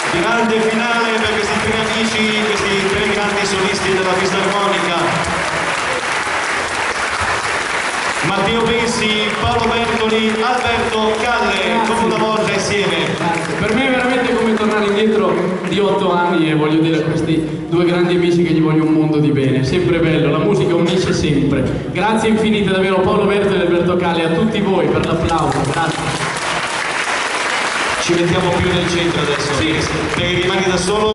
Grande finale per questi tre amici, questi tre grandi solisti della fisarmonica. Matteo Pensi, Paolo Bertoli, Alberto Calle, come una volta insieme. Grazie. Per me è veramente come tornare indietro di 8 anni e voglio dire a questi due grandi amici che gli voglio un mondo di bene. Sempre bello, la musica unisce sempre. Grazie infinite davvero Paolo Bertoli e Alberto Calle, a tutti voi per l'applauso. Grazie. Ci mettiamo più nel centro adesso, Sì. perché rimani da solo.